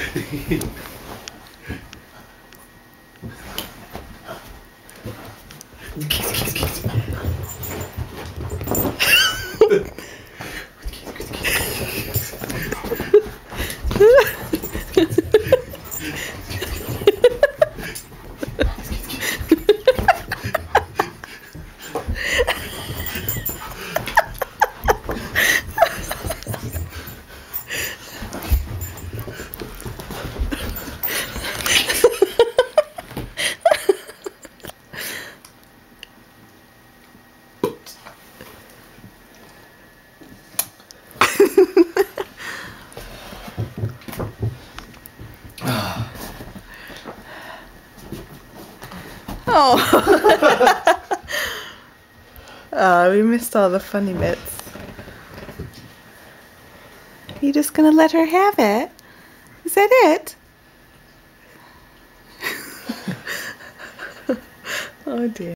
Oh. Oh, we missed all the funny bits. You just gonna let her have it? Is that it? Oh dear.